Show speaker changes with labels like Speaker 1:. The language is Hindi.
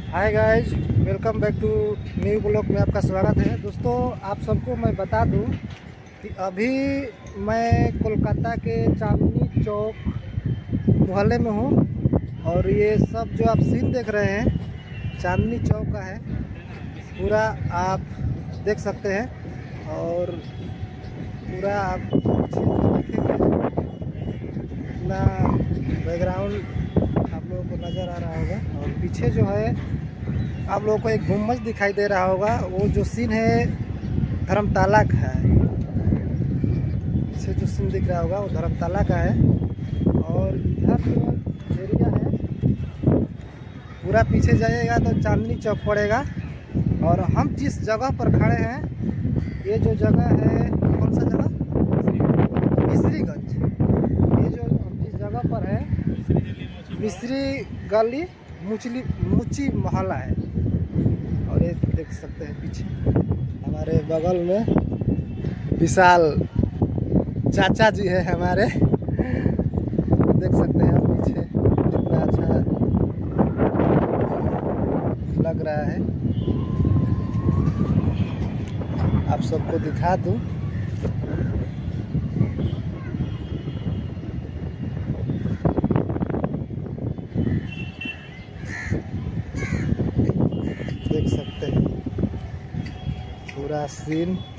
Speaker 1: Hi guys, welcome back to new blog में आपका स्वागत है। दोस्तों, आप सबको मैं बता दूं कि अभी मैं कोलकाता के चांदनी चौक मोहल्ले में हूं और ये सब जो आप सीन देख रहे हैं चांदनी चौक का है। पूरा आप देख सकते हैं और पूरा आप देखेंगे अपना बैकग्राउंड आप लोगों को नज़र आ रहा होगा। और पीछे जो है आप लोगों को एक गुम्बज दिखाई दे रहा होगा। वो जो सीन है धर्मताला का है। पीछे जो सीन दिख रहा होगा वो धर्मताला का है। और इधर जो एरिया है पूरा पीछे जाइएगा तो चांदनी चौक पड़ेगा। और हम जिस जगह पर खड़े हैं, ये जो जगह है, कौन सा जगह? मिस्रीगंज। ये जो हम जिस जगह पर है मिस्री गली मुची मोहल्ला है। और ये देख सकते हैं पीछे हमारे बगल में विशाल चाचा जी है हमारे। देख सकते हैं आप पीछे कितना अच्छा लग रहा है। आप सबको दिखा दूं। देख सकते हैं पूरा सीन।